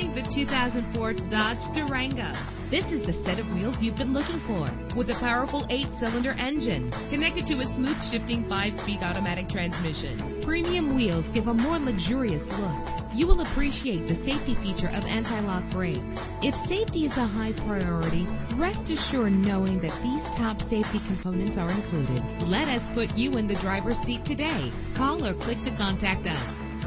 Introducing the 2004 Dodge Durango. This is the set of wheels you've been looking for, with a powerful 8-cylinder engine connected to a smooth shifting 5-speed automatic transmission. Premium wheels give a more luxurious look. You will appreciate the safety feature of anti-lock brakes. If safety is a high priority, rest assured knowing that these top safety components are included. Let us put you in the driver's seat today. Call or click to contact us.